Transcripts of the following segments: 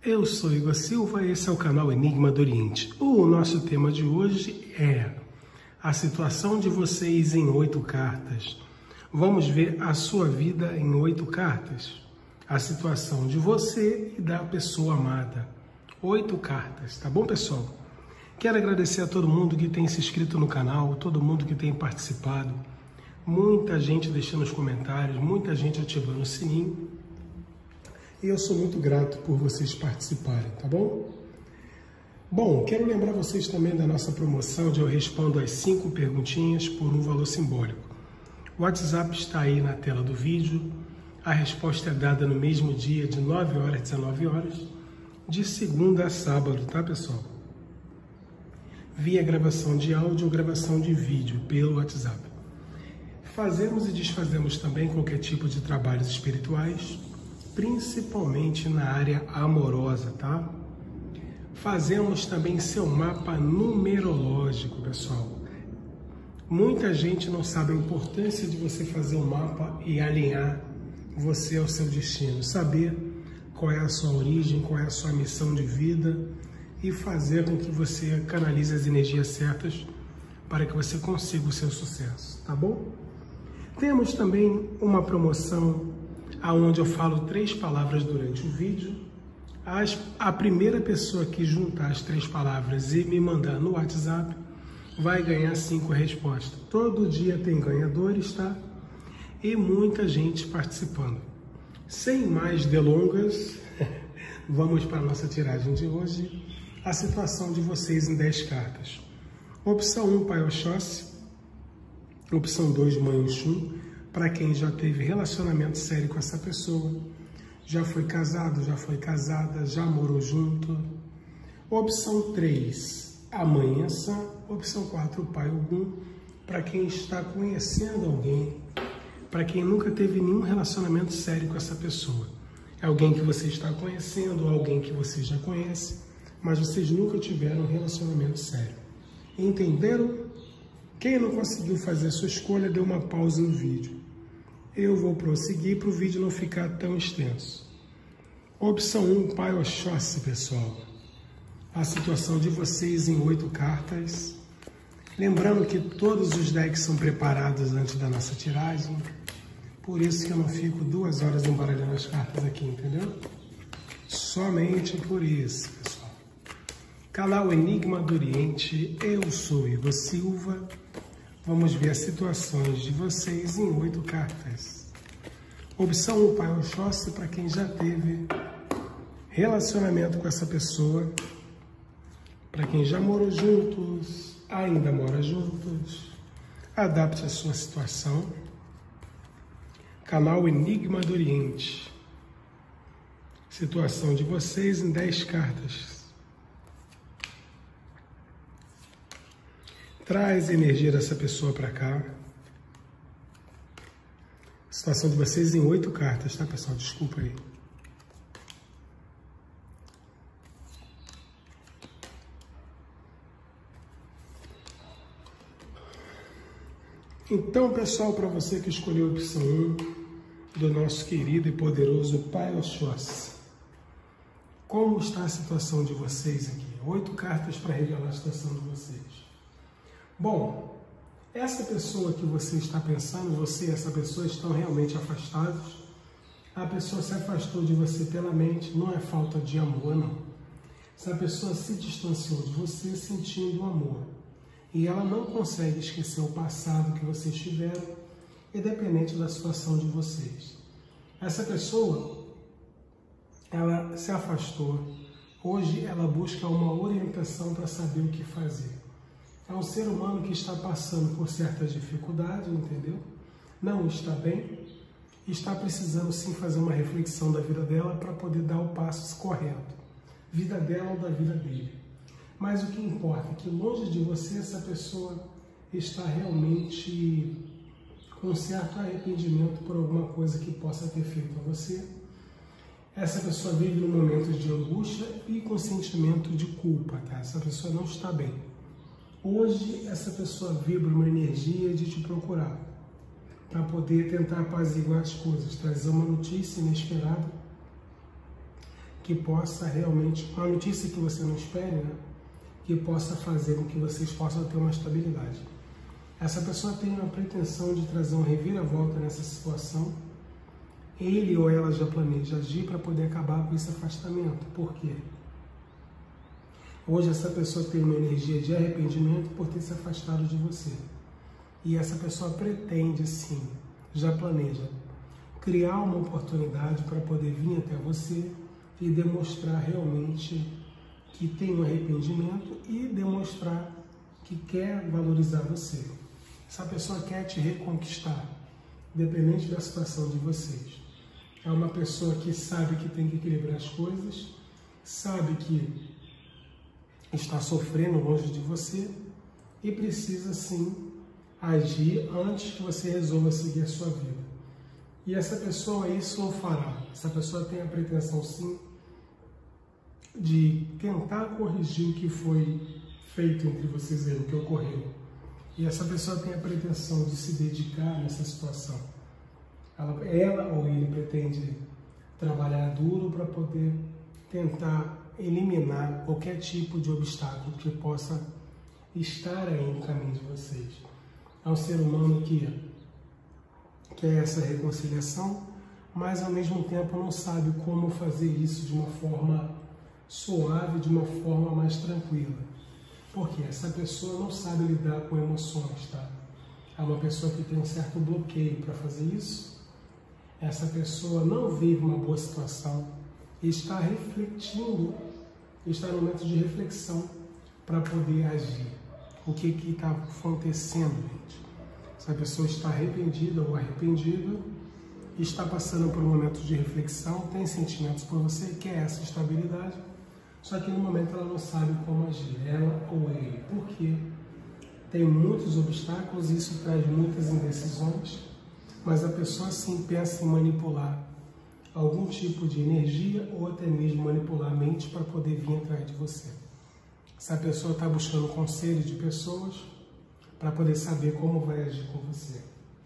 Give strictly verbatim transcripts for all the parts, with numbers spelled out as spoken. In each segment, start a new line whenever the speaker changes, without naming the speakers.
Eu sou Igor Silva, esse é o canal Enigma do Oriente. O nosso tema de hoje é a situação de vocês em oito cartas. Vamos ver a sua vida em oito cartas. A situação de você e da pessoa amada. Oito cartas, tá bom, pessoal? Quero agradecer a todo mundo que tem se inscrito no canal, todo mundo que tem participado. Muita gente deixando os comentários, muita gente ativando o sininho. E eu sou muito grato por vocês participarem, tá bom? Bom, quero lembrar vocês também da nossa promoção de eu respondo as cinco perguntinhas por um valor simbólico. O WhatsApp está aí na tela do vídeo. A resposta é dada no mesmo dia, de nove horas às dezenove horas, de segunda a sábado, tá, pessoal? Via gravação de áudio ou gravação de vídeo pelo WhatsApp. Fazemos e desfazemos também qualquer tipo de trabalhos espirituais, principalmente na área amorosa, tá? Fazemos também seu mapa numerológico, pessoal. Muita gente não sabe a importância de você fazer um mapa e alinhar você ao seu destino, saber qual é a sua origem, qual é a sua missão de vida e fazer com que você canalize as energias certas para que você consiga o seu sucesso, tá bom? Temos também uma promoção onde eu falo três palavras durante o vídeo. As, a primeira pessoa que juntar as três palavras e me mandar no WhatsApp vai ganhar cinco respostas. Todo dia tem ganhadores, tá? E muita gente participando. Sem mais delongas, vamos para a nossa tiragem de hoje. A situação de vocês em dez cartas. Opção um, Pai Oxóssi. Opção dois, Mãe Oxum. Para quem já teve relacionamento sério com essa pessoa, já foi casado, já foi casada, já morou junto. Opção três, a Mãe Iansã. Opção quatro, o Pai Ogum. Para quem está conhecendo alguém, para quem nunca teve nenhum relacionamento sério com essa pessoa. É alguém que você está conhecendo, alguém que você já conhece, mas vocês nunca tiveram um relacionamento sério. Entenderam? Quem não conseguiu fazer a sua escolha, dê uma pausa no vídeo. Eu vou prosseguir para o vídeo não ficar tão extenso. Opção um, Pai Oxóssi, pessoal. A situação de vocês em oito cartas. Lembrando que todos os decks são preparados antes da nossa tiragem. Por isso que eu não fico duas horas embaralhando as cartas aqui, entendeu? Somente por isso, pessoal. Canal Enigma do Oriente, eu sou Igor Silva. Vamos ver as situações de vocês em oito cartas. Opção um, Pai Oxóssi, para quem já teve relacionamento com essa pessoa. Para quem já morou juntos, ainda mora juntos. Adapte a sua situação. Canal Enigma do Oriente. Situação de vocês em dez cartas. Traz a energia dessa pessoa para cá. Situação de vocês em oito cartas, tá, pessoal? Desculpa aí. Então, pessoal, para você que escolheu a opção um do nosso querido e poderoso Pai Oxóssi, como está a situação de vocês aqui? Oito cartas para revelar a situação de vocês. Bom, essa pessoa que você está pensando, você e essa pessoa estão realmente afastados. A pessoa se afastou de você pela mente, não é falta de amor, não. Essa pessoa se distanciou de você sentindo amor. E ela não consegue esquecer o passado que vocês tiveram, independente da situação de vocês. Essa pessoa, ela se afastou. Hoje ela busca uma orientação para saber o que fazer. É um ser humano que está passando por certas dificuldades, entendeu? Não está bem, está precisando sim fazer uma reflexão da vida dela para poder dar o passo correto. Vida dela ou da vida dele. Mas o que importa é que longe de você essa pessoa está realmente com certo arrependimento por alguma coisa que possa ter feito a você. Essa pessoa vive num momento de angústia e com sentimento de culpa, tá? Essa pessoa não está bem. Hoje, essa pessoa vibra uma energia de te procurar, para poder tentar apaziguar as coisas, trazer uma notícia inesperada que possa realmente, uma notícia que você não espere, né? Que possa fazer com que vocês possam ter uma estabilidade. Essa pessoa tem a pretensão de trazer uma reviravolta nessa situação. Ele ou ela já planeja agir para poder acabar com esse afastamento. Por quê? Hoje essa pessoa tem uma energia de arrependimento por ter se afastado de você. E essa pessoa pretende, sim, já planeja, criar uma oportunidade para poder vir até você e demonstrar realmente que tem um arrependimento e demonstrar que quer valorizar você. Essa pessoa quer te reconquistar, independente da situação de vocês. É uma pessoa que sabe que tem que equilibrar as coisas, sabe que está sofrendo longe de você e precisa, sim, agir antes que você resolva seguir a sua vida. E essa pessoa isso o fará. Essa pessoa tem a pretensão, sim, de tentar corrigir o que foi feito entre vocês aí, o que ocorreu. E essa pessoa tem a pretensão de se dedicar nessa situação. Ela, ela ou ele pretende trabalhar duro para poder tentar eliminar qualquer tipo de obstáculo que possa estar aí no caminho de vocês. É um ser humano que quer essa reconciliação, mas ao mesmo tempo não sabe como fazer isso de uma forma suave, de uma forma mais tranquila. Porque essa pessoa não sabe lidar com emoções, tá? É uma pessoa que tem um certo bloqueio para fazer isso. Essa pessoa não vive uma boa situação e está refletindo, está no momento de reflexão para poder agir. O que que está acontecendo, gente? Essa pessoa está arrependida ou arrependido, está passando por um momento de reflexão, tem sentimentos por você, quer essa estabilidade, só que no momento ela não sabe como agir, ela ou ele, porque tem muitos obstáculos e isso traz muitas indecisões, mas a pessoa sim pensa em manipular algum tipo de energia ou até mesmo manipular a mente para poder vir atrás de você. Essa pessoa está buscando conselho de pessoas para poder saber como vai agir com você.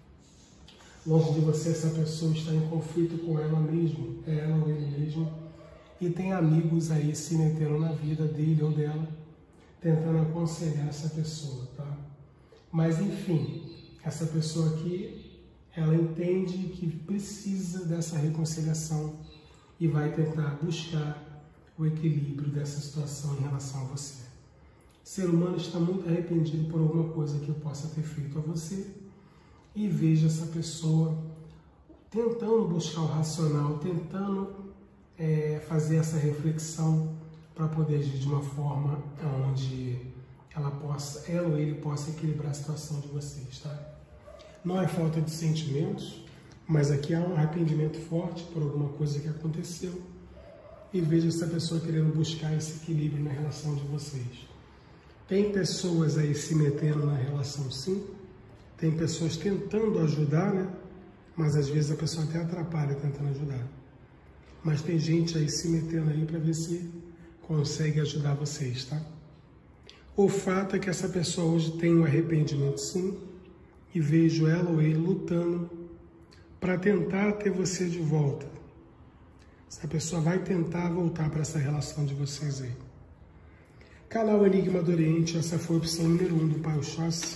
Longe de você, essa pessoa está em conflito com ela mesma, ela ou ele mesmo, e tem amigos aí se metendo na vida dele ou dela, tentando aconselhar essa pessoa, tá? Mas enfim, essa pessoa aqui, ela entende que precisa dessa reconciliação e vai tentar buscar o equilíbrio dessa situação em relação a você. O ser humano está muito arrependido por alguma coisa que eu possa ter feito a você e veja essa pessoa tentando buscar o racional, tentando é, fazer essa reflexão para poder agir de uma forma onde ela, possa, ela ou ele possa equilibrar a situação de vocês, tá? Não é falta de sentimentos, mas aqui há um arrependimento forte por alguma coisa que aconteceu e veja essa pessoa querendo buscar esse equilíbrio na relação de vocês. Tem pessoas aí se metendo na relação, sim. Tem pessoas tentando ajudar, né? Mas às vezes a pessoa até atrapalha tentando ajudar. Mas tem gente aí se metendo aí para ver se consegue ajudar vocês, tá? O fato é que essa pessoa hoje tem um arrependimento, sim. E vejo ela ou ele lutando para tentar ter você de volta. Essa pessoa vai tentar voltar para essa relação de vocês aí. Canal Enigma do Oriente, essa foi a opção número um do Pai Oxóssi.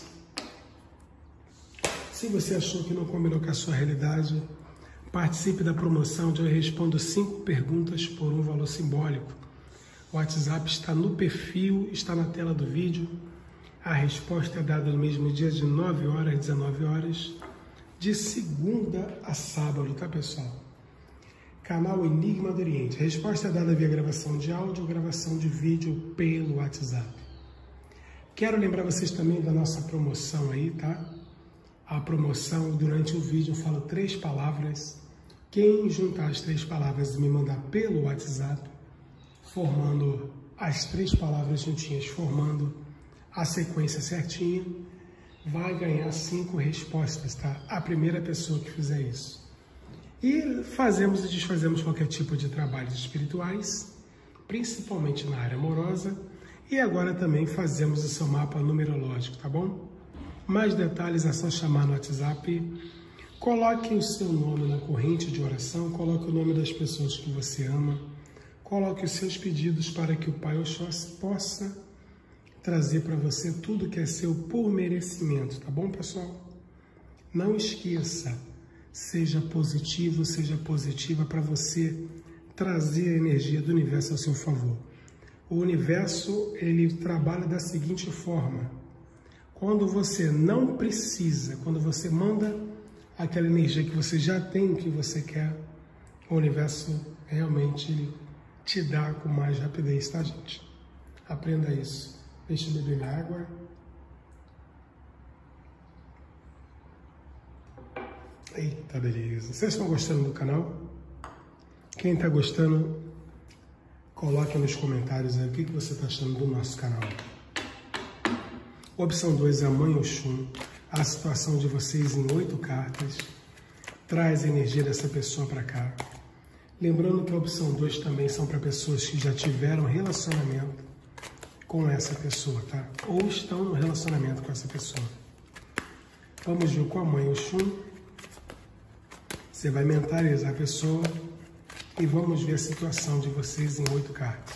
Se você achou que não combinou com a sua realidade, participe da promoção onde eu respondo cinco perguntas por um valor simbólico. O WhatsApp está no perfil, está na tela do vídeo. A resposta é dada no mesmo dia de nove horas às dezenove horas, de segunda a sábado, tá, pessoal? Canal Enigma do Oriente. A resposta é dada via gravação de áudio ou gravação de vídeo pelo WhatsApp. Quero lembrar vocês também da nossa promoção aí, tá? A promoção, durante o vídeo, eu falo três palavras. Quem juntar as três palavras e me mandar pelo WhatsApp, formando as três palavras juntinhas, formando a sequência certinha, vai ganhar cinco respostas, tá? A primeira pessoa que fizer isso. E fazemos e desfazemos qualquer tipo de trabalhos espirituais, principalmente na área amorosa, e agora também fazemos o seu mapa numerológico, tá bom? Mais detalhes é só chamar no WhatsApp, coloque o seu nome na corrente de oração, coloque o nome das pessoas que você ama, coloque os seus pedidos para que o Pai Oxóssi possa trazer para você tudo que é seu por merecimento, tá bom, pessoal? Não esqueça, seja positivo, seja positiva para você trazer a energia do universo ao seu favor. O universo, ele trabalha da seguinte forma: quando você não precisa, quando você manda aquela energia que você já tem, o que você quer, o universo realmente ele te dá com mais rapidez, tá, gente? Aprenda isso. Deixa eu beber água. Eita, beleza. Vocês estão gostando do canal? Quem está gostando, coloque nos comentários aí o que você está achando do nosso canal. Opção dois, a Mãe Oxum. A situação de vocês em oito cartas. Traz a energia dessa pessoa para cá. Lembrando que a opção dois também são para pessoas que já tiveram relacionamento com essa pessoa, tá? Ou estão no relacionamento com essa pessoa. Vamos ver com a Mãe Oxum. Você vai mentalizar a pessoa e vamos ver a situação de vocês em oito cartas.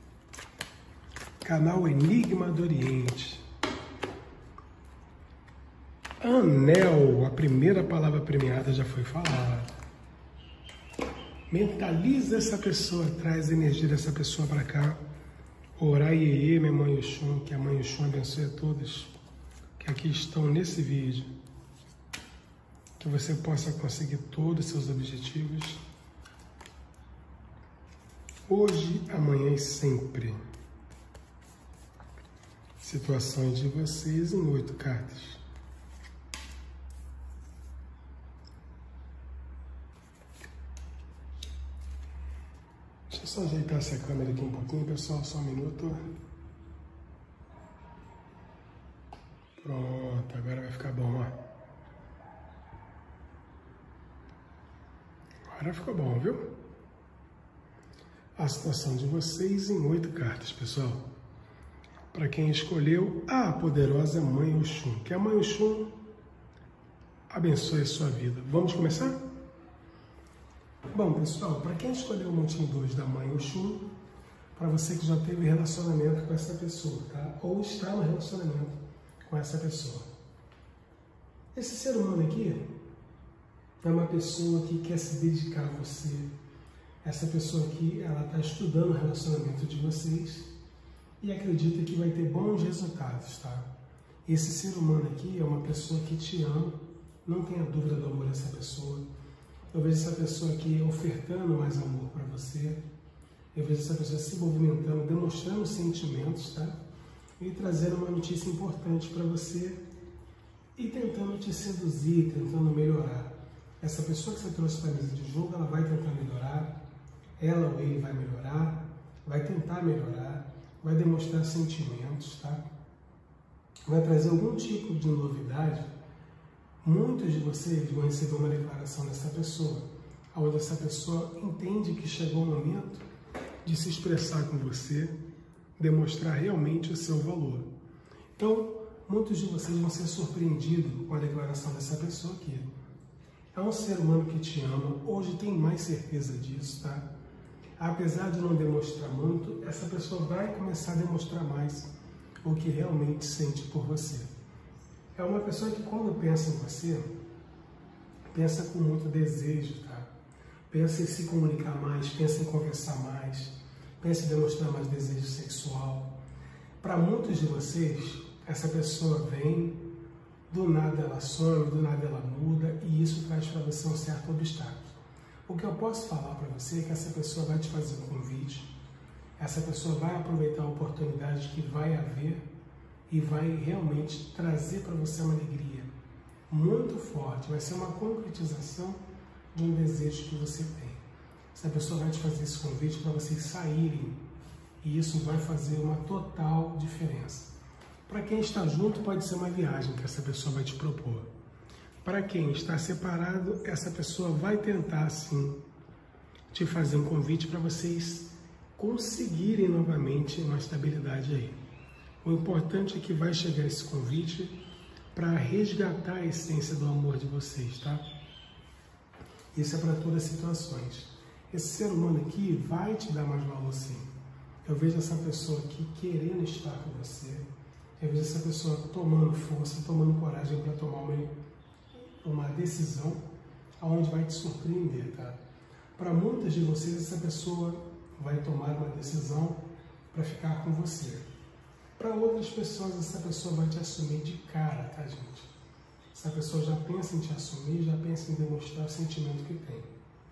Canal Enigma do Oriente. Anel, a primeira palavra premiada já foi falada. Mentaliza essa pessoa, traz a energia dessa pessoa para cá. Orai Iê, minha Mãe Oxum, que a Mãe Oxum abençoe a todos que aqui estão nesse vídeo. Que você possa conseguir todos os seus objetivos. Hoje, amanhã e sempre. Situações de vocês em oito cartas. Deixa eu só ajeitar essa câmera aqui um pouquinho, pessoal, só um minuto. Pronto, agora vai ficar bom, ó. Agora ficou bom, viu? A situação de vocês em oito cartas, pessoal. Para quem escolheu a poderosa Mãe Oxum, que a Mãe Oxum abençoe a sua vida. Vamos começar? Bom, pessoal, para quem escolheu o Montinho dois da Mãe Oxum, para você que já teve relacionamento com essa pessoa, tá? Ou está no relacionamento com essa pessoa. Esse ser humano aqui é uma pessoa que quer se dedicar a você. Essa pessoa aqui, ela está estudando o relacionamento de vocês e acredita que vai ter bons resultados, tá? Esse ser humano aqui é uma pessoa que te ama, não tenha dúvida do amor dessa pessoa. Eu vejo essa pessoa aqui ofertando mais amor para você. Eu vejo essa pessoa se movimentando, demonstrando sentimentos, tá? E trazendo uma notícia importante para você e tentando te seduzir, tentando melhorar. Essa pessoa que você trouxe para a mesa de jogo, ela vai tentar melhorar, ela ou ele vai melhorar, vai tentar melhorar, vai demonstrar sentimentos, tá? Vai trazer algum tipo de novidade. Muitos de vocês vão receber uma declaração dessa pessoa, onde essa pessoa entende que chegou o momento de se expressar com você, demonstrar realmente o seu valor. Então, muitos de vocês vão ser surpreendidos com a declaração dessa pessoa aqui. É um ser humano que te ama, hoje tem mais certeza disso, tá? Apesar de não demonstrar muito, essa pessoa vai começar a demonstrar mais o que realmente sente por você. É uma pessoa que quando pensa em você, pensa com muito desejo, tá? Pensa em se comunicar mais, pensa em conversar mais, pensa em demonstrar mais desejo sexual. Para muitos de vocês, essa pessoa vem, do nada ela some, do nada ela muda, e isso traz para você um certo obstáculo. O que eu posso falar para você é que essa pessoa vai te fazer um convite, essa pessoa vai aproveitar a oportunidade que vai haver e vai realmente trazer para você uma alegria muito forte, vai ser uma concretização de um desejo que você tem. Essa pessoa vai te fazer esse convite para vocês saírem, e isso vai fazer uma total diferença. Para quem está junto, pode ser uma viagem que essa pessoa vai te propor. Para quem está separado, essa pessoa vai tentar, sim, te fazer um convite para vocês conseguirem novamente uma estabilidade aí. O importante é que vai chegar esse convite para resgatar a essência do amor de vocês, tá? Isso é para todas as situações. esse ser humano aqui vai te dar mais valor sim. Eu vejo essa pessoa aqui querendo estar com você. Eu vejo essa pessoa tomando força, tomando coragem para tomar uma, uma decisão onde vai te surpreender, tá? Para muitas de vocês, essa pessoa vai tomar uma decisão para ficar com você. Para outras pessoas, essa pessoa vai te assumir de cara, tá, gente? Essa pessoa já pensa em te assumir, já pensa em demonstrar o sentimento que tem.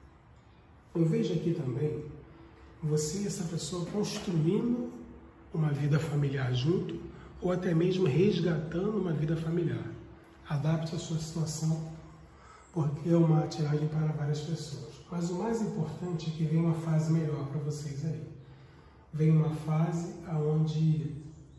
Eu vejo aqui também você e essa pessoa construindo uma vida familiar junto, ou até mesmo resgatando uma vida familiar. Adapte a sua situação, porque é uma tiragem para várias pessoas. Mas o mais importante é que vem uma fase melhor para vocês aí. Vem uma fase onde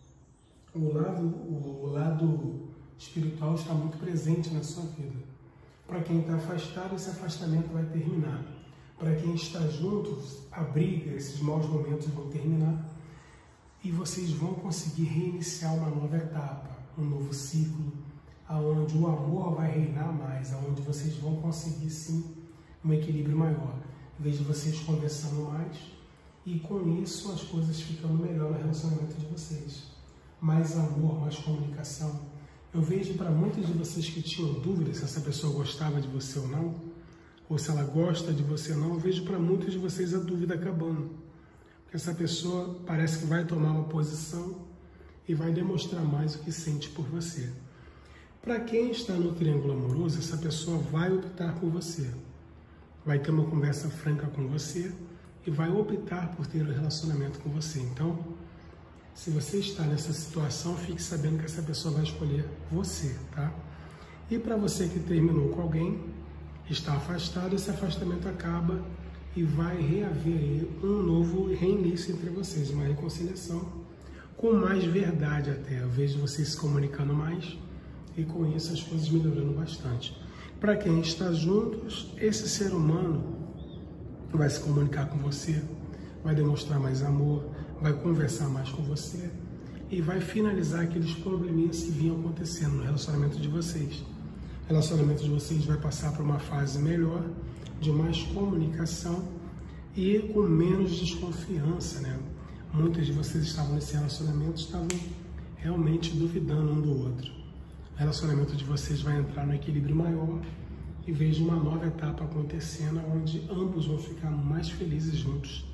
o lado, o lado espiritual está muito presente na sua vida. Para quem está afastado, esse afastamento vai terminar. Para quem está junto, a briga, esses maus momentos vão terminar e vocês vão conseguir reiniciar uma nova etapa, um novo ciclo, aonde o amor vai reinar mais, aonde vocês vão conseguir sim um equilíbrio maior. Vejo vocês conversando mais e com isso as coisas ficando melhor no relacionamento de vocês. Mais amor, mais comunicação. Eu vejo para muitos de vocês que tinham dúvidas se essa pessoa gostava de você ou não, ou se ela gosta de você ou não, eu vejo para muitos de vocês a dúvida acabando. Porque essa pessoa parece que vai tomar uma posição e vai demonstrar mais o que sente por você. Para quem está no triângulo amoroso, essa pessoa vai optar por você. Vai ter uma conversa franca com você e vai optar por ter um relacionamento com você. Então, se você está nessa situação, fique sabendo que essa pessoa vai escolher você, tá? E para você que terminou com alguém, está afastado, esse afastamento acaba e vai reaver aí um novo reinício entre vocês, uma reconciliação com mais verdade até. Eu vejo vocês se comunicando mais e com isso as coisas melhorando bastante. Para quem está juntos, esse ser humano vai se comunicar com você, vai demonstrar mais amor, vai conversar mais com você e vai finalizar aqueles probleminhas que vinham acontecendo no relacionamento de vocês. O relacionamento de vocês vai passar por uma fase melhor, de mais comunicação e com menos desconfiança, né? Muitos de vocês estavam nesse relacionamento, estavam realmente duvidando um do outro. O relacionamento de vocês vai entrar no equilíbrio maior e vejo uma nova etapa acontecendo, onde ambos vão ficar mais felizes juntos.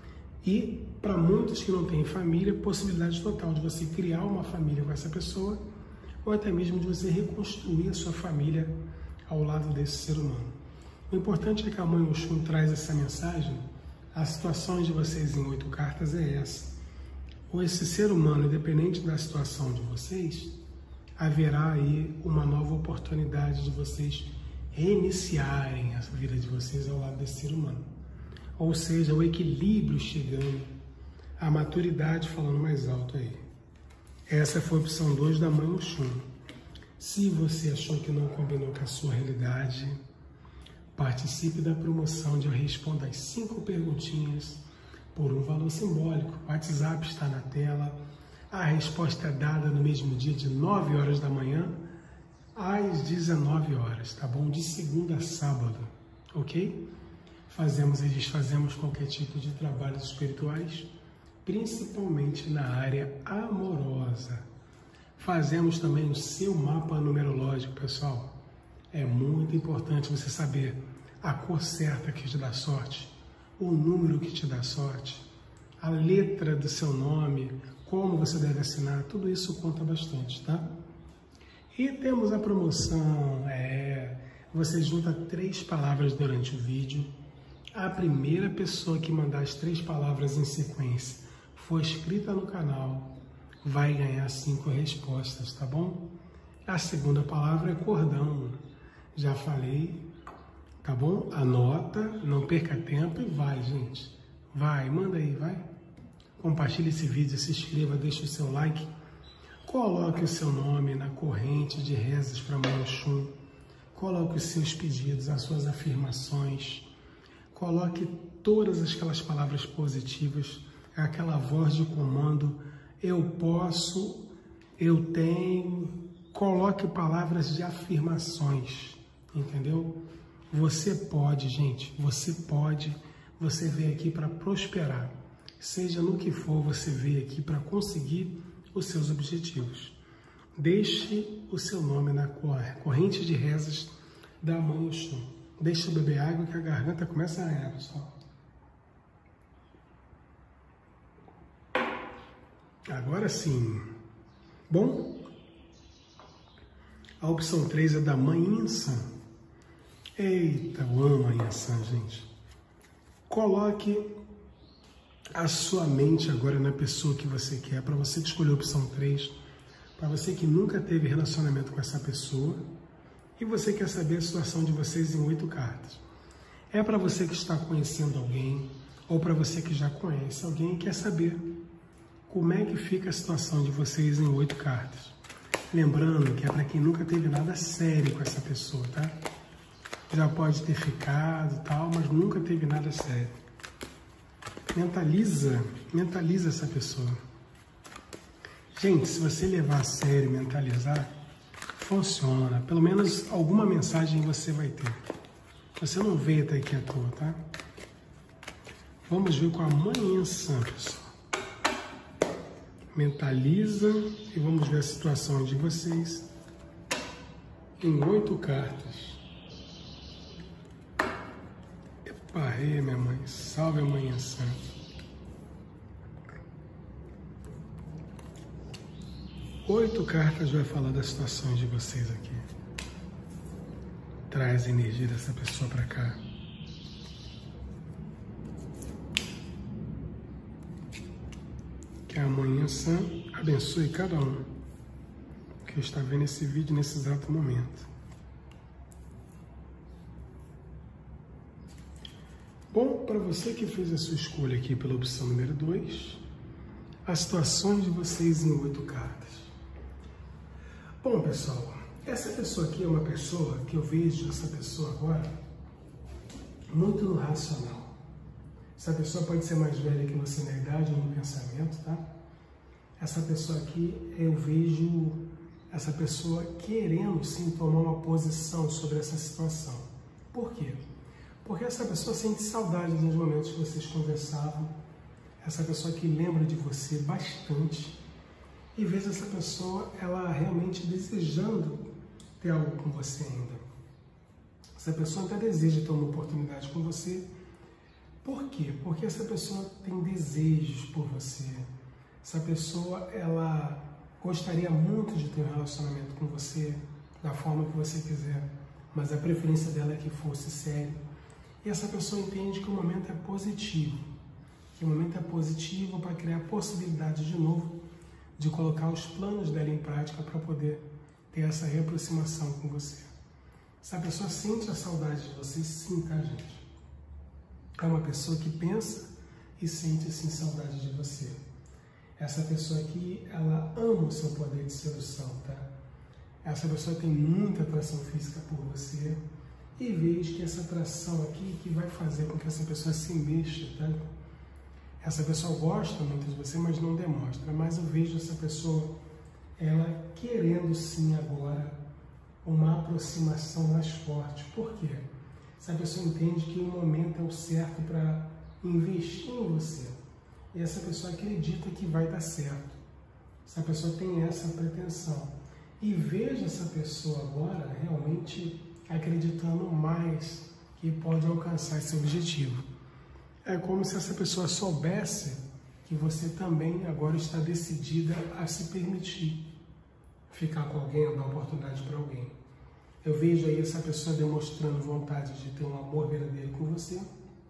E para muitos que não têm família, possibilidade total de você criar uma família com essa pessoa, ou até mesmo de você reconstruir a sua família ao lado desse ser humano. O importante é que a Mãe Oxum traz essa mensagem, a situação de vocês em oito cartas é essa. Ou esse ser humano, independente da situação de vocês, haverá aí uma nova oportunidade de vocês reiniciarem a vida de vocês ao lado desse ser humano. Ou seja, o equilíbrio chegando, a maturidade falando mais alto aí. Essa foi a opção dois da Mãe Oxum. Se você achou que não combinou com a sua realidade, participe da promoção onde eu respondo as cinco perguntinhas por um valor simbólico. O WhatsApp está na tela. A resposta é dada no mesmo dia, de nove horas da manhã às dezenove horas, tá bom? De segunda a sábado, ok? Fazemos e desfazemos qualquer tipo de trabalhos espirituais, principalmente na área amorosa. Fazemos também o seu mapa numerológico, pessoal. É muito importante você saber a cor certa que te dá sorte, o número que te dá sorte, a letra do seu nome, como você deve assinar, tudo isso conta bastante, tá? E temos a promoção, é, você junta três palavras durante o vídeo. A primeira pessoa que mandar as três palavras em sequência for inscrita no canal, vai ganhar cinco respostas, tá bom? A segunda palavra é cordão. Já falei, tá bom? Anota, não perca tempo e vai, gente. Vai, manda aí, vai. Compartilhe esse vídeo, se inscreva, deixe o seu like. Coloque o seu nome na corrente de rezas para Mãe Oxum. Coloque os seus pedidos, as suas afirmações. Coloque todas aquelas palavras positivas, aquela voz de comando, eu posso, eu tenho. Coloque palavras de afirmações, entendeu? Você pode, gente, você pode, você veio aqui para prosperar. Seja no que for, você veio aqui para conseguir os seus objetivos. Deixe o seu nome na corrente de rezas da Mãe Oxum. Deixe eu beber água que a garganta começa a arranhar, pessoal. Agora sim. Bom, a opção três é da Mãe Insan. Eita, eu amo a Insan, gente. Coloque a sua mente agora na pessoa que você quer. Para você que escolheu a opção três, para você que nunca teve relacionamento com essa pessoa e você quer saber a situação de vocês em oito cartas. É para você que está conhecendo alguém ou para você que já conhece alguém e quer saber como é que fica a situação de vocês em oito cartas. Lembrando que é para quem nunca teve nada sério com essa pessoa, tá? Já pode ter ficado e tal, mas nunca teve nada sério. Mentaliza, mentaliza essa pessoa. Gente, se você levar a sério, mentalizar, funciona. Pelo menos alguma mensagem você vai ter. Você não veio até aqui à toa, tá? Vamos ver com a Mãe Insan, pessoal. Mentaliza e vamos ver a situação de vocês em oito cartas. Epa, rei, minha mãe. Salve a Mãe Insan. Oito cartas vai falar das situações de vocês aqui. Traz a energia dessa pessoa para cá. Que a Mãe Insan abençoe cada um que está vendo esse vídeo nesse exato momento. Bom, para você que fez a sua escolha aqui pela opção número dois, as situações de vocês em oito cartas. Bom, pessoal, essa pessoa aqui é uma pessoa que eu vejo essa pessoa agora muito no racional. Essa pessoa pode ser mais velha que você na idade ou no pensamento, tá? Essa pessoa aqui, eu vejo essa pessoa querendo sim tomar uma posição sobre essa situação. Por quê? Porque essa pessoa sente saudade dos momentos que vocês conversavam. Essa pessoa que lembra de você bastante. E vejo essa pessoa, ela realmente desejando ter algo com você ainda. Essa pessoa até deseja ter uma oportunidade com você. Por quê? Porque essa pessoa tem desejos por você. Essa pessoa, ela gostaria muito de ter um relacionamento com você da forma que você quiser, mas a preferência dela é que fosse sério. E essa pessoa entende que o momento é positivo, que o momento é positivo para criar possibilidade de novo de colocar os planos dela em prática para poder ter essa reaproximação com você. Essa pessoa sente a saudade de você, sim, tá, gente? É uma pessoa que pensa e sente, sim, saudade de você. Essa pessoa aqui, ela ama o seu poder de sedução, tá? Essa pessoa tem muita atração física por você e vejo que essa atração aqui que vai fazer com que essa pessoa se mexa, tá? Essa pessoa gosta muito de você, mas não demonstra. Mas eu vejo essa pessoa, ela querendo sim agora uma aproximação mais forte. Por quê? Essa pessoa entende que o momento é o certo para investir em você. E essa pessoa acredita que vai dar certo. Essa pessoa tem essa pretensão. E veja essa pessoa agora realmente acreditando mais que pode alcançar esse objetivo. É como se essa pessoa soubesse que você também agora está decidida a se permitir ficar com alguém ou dar oportunidade para alguém. Eu vejo aí essa pessoa demonstrando vontade de ter um amor verdadeiro com você.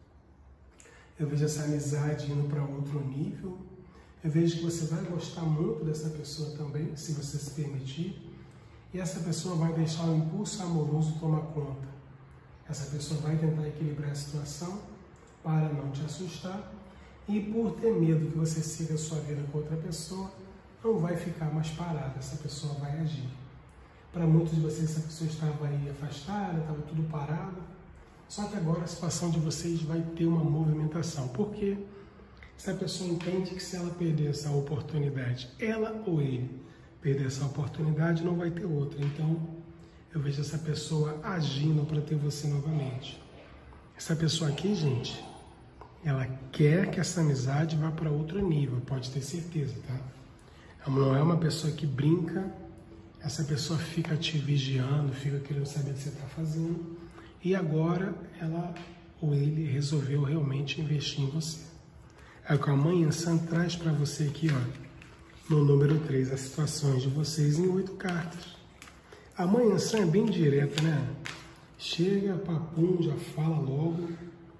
Eu vejo essa amizade indo para outro nível. Eu vejo que você vai gostar muito dessa pessoa também, se você se permitir. E essa pessoa vai deixar o impulso amoroso tomar conta. Essa pessoa vai tentar equilibrar a situação para não te assustar. E por ter medo que você siga a sua vida com outra pessoa, não vai ficar mais parada. Essa pessoa vai agir. Para muitos de vocês, essa pessoa estava aí afastada, estava tudo parado. Só que agora a situação de vocês vai ter uma movimentação. Por quê? Essa pessoa entende que se ela perder essa oportunidade, ela ou ele perder essa oportunidade, não vai ter outra. Então, eu vejo essa pessoa agindo para ter você novamente. Essa pessoa aqui, gente, Ela quer que essa amizade vá para outro nível, pode ter certeza, tá? Não é uma pessoa que brinca, essa pessoa fica te vigiando, fica querendo saber o que você está fazendo, e agora ela ou ele resolveu realmente investir em você. É o que a Mãe Ansã traz para você aqui, ó, no número três, as situações de vocês em oito cartas. A Mãe Ansã é bem direta, né? Chega, papum, já fala logo.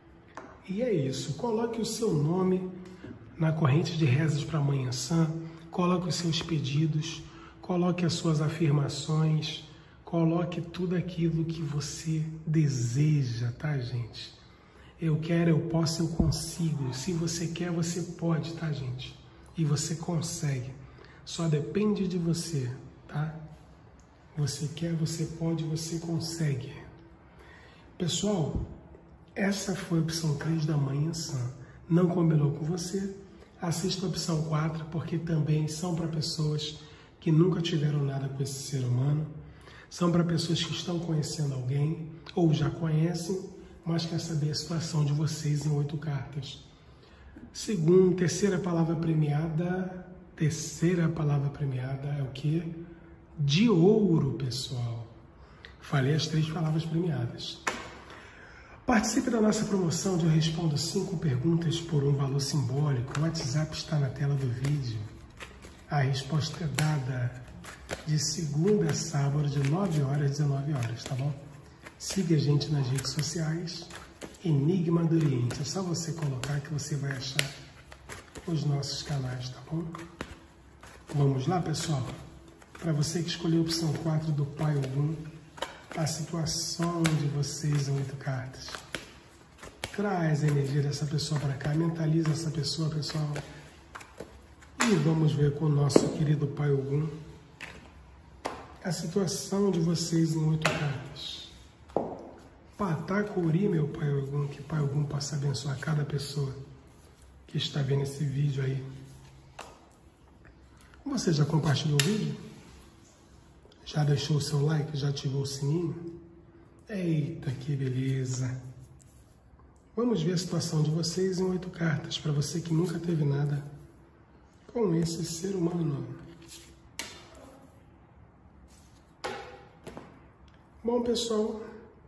E é isso, coloque o seu nome na corrente de rezas para a Mãe Ansã, coloque os seus pedidos, coloque as suas afirmações, coloque tudo aquilo que você deseja, tá, gente? Eu quero, eu posso, eu consigo. Se você quer, você pode, tá, gente? E você consegue. Só depende de você, tá? Você quer, você pode, você consegue. Pessoal, essa foi a opção três da Mãe Ansã. Não combinou com você? Assista a opção quatro, porque também são para pessoas que nunca tiveram nada com esse ser humano. São para pessoas que estão conhecendo alguém, ou já conhecem, mas quer saber a situação de vocês em oito cartas. Segundo, terceira palavra premiada, terceira palavra premiada é o quê? De ouro, pessoal. Falei as três palavras premiadas. Participe da nossa promoção de Eu Respondo cinco perguntas por um valor simbólico. O WhatsApp está na tela do vídeo. A resposta é dada de segunda a sábado, de nove horas às dezenove horas, tá bom? Siga a gente nas redes sociais. Enigma do Oriente. É só você colocar que você vai achar os nossos canais, tá bom? Vamos lá, pessoal? Para você que escolheu a opção quatro do Pai Ogum, a situação de vocês em oito cartas. Traz a energia dessa pessoa para cá, mentaliza essa pessoa, pessoal. E vamos ver com o nosso querido Pai Ogum a situação de vocês em oito cartas. Patacuri, meu Pai Ogum, que Pai Ogum possa abençoar cada pessoa que está vendo esse vídeo aí. Você já compartilhou o vídeo? Já deixou o seu like? Já ativou o sininho? Eita, que beleza! Vamos ver a situação de vocês em oito cartas, para você que nunca teve nada com esse ser humano. Bom, pessoal,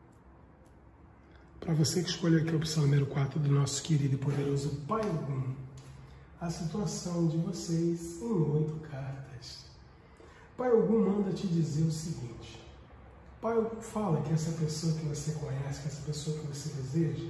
para você que escolheu aqui a opção número quatro do nosso querido e poderoso Pai Ogum, a situação de vocês em oito cartas. Pai Ogum manda te dizer o seguinte. Pai Ogum fala que essa pessoa que você conhece, que essa pessoa que você deseja,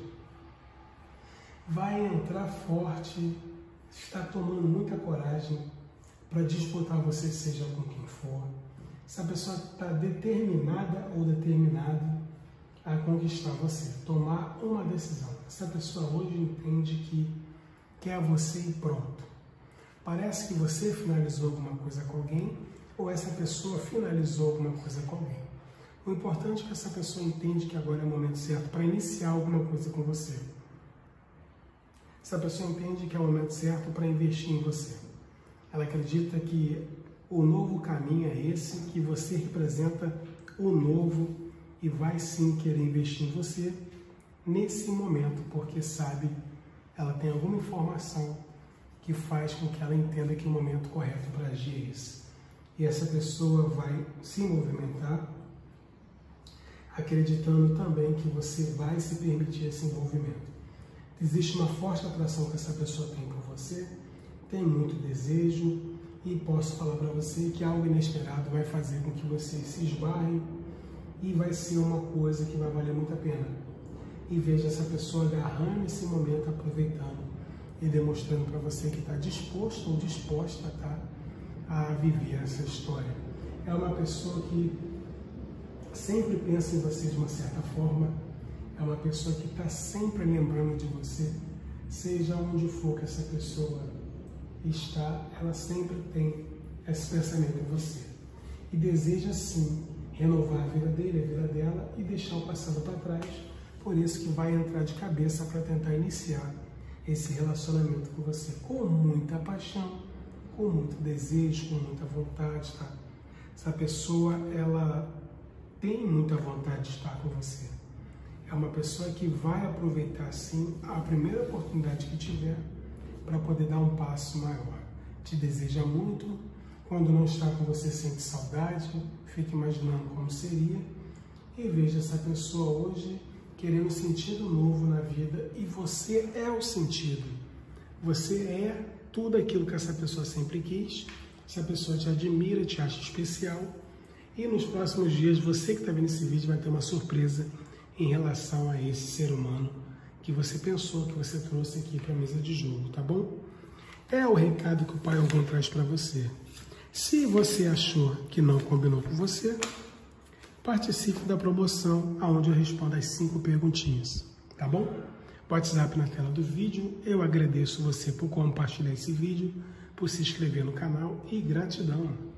vai entrar forte, está tomando muita coragem para disputar você, seja com quem for. Essa pessoa está determinada ou determinado a conquistar você, tomar uma decisão. Essa pessoa hoje entende que quer você e pronto. Parece que você finalizou alguma coisa com alguém, ou essa pessoa finalizou alguma coisa com alguém. O importante é que essa pessoa entende que agora é o momento certo para iniciar alguma coisa com você. Essa pessoa entende que é o momento certo para investir em você. Ela acredita que o novo caminho é esse, que você representa o novo e vai sim querer investir em você nesse momento, porque sabe, ela tem alguma informação que faz com que ela entenda que o momento correto para agir é esse. E essa pessoa vai se movimentar, acreditando também que você vai se permitir esse envolvimento. Existe uma forte atração que essa pessoa tem por você, tem muito desejo, e posso falar para você que algo inesperado vai fazer com que vocês se esbarrem e vai ser uma coisa que vai valer muito a pena. E veja essa pessoa agarrando esse momento, aproveitando e demonstrando para você que está disposto ou disposta a estar a viver essa história. É uma pessoa que sempre pensa em você de uma certa forma, é uma pessoa que está sempre lembrando de você, seja onde for que essa pessoa está, ela sempre tem esse pensamento em você. E deseja sim renovar a vida dele, a vida dela e deixar o passado para trás, por isso que vai entrar de cabeça para tentar iniciar esse relacionamento com você, com muita paixão, com muito desejo, com muita vontade, tá? Essa pessoa, ela tem muita vontade de estar com você. é uma pessoa que vai aproveitar, sim, a primeira oportunidade que tiver para poder dar um passo maior. Te deseja muito, quando não está com você sente saudade, fica imaginando como seria e veja essa pessoa hoje querendo um sentido novo na vida e você é o sentido. Você é tudo aquilo que essa pessoa sempre quis, essa pessoa te admira, te acha especial e nos próximos dias você que está vendo esse vídeo vai ter uma surpresa em relação a esse ser humano que você pensou, que você trouxe aqui para a mesa de jogo, tá bom? É o recado que o Pai Ogum traz para você. Se você achou que não combinou com você, participe da promoção, onde eu respondo as cinco perguntinhas, tá bom? WhatsApp na tela do vídeo. Eu agradeço você por compartilhar esse vídeo, por se inscrever no canal e gratidão.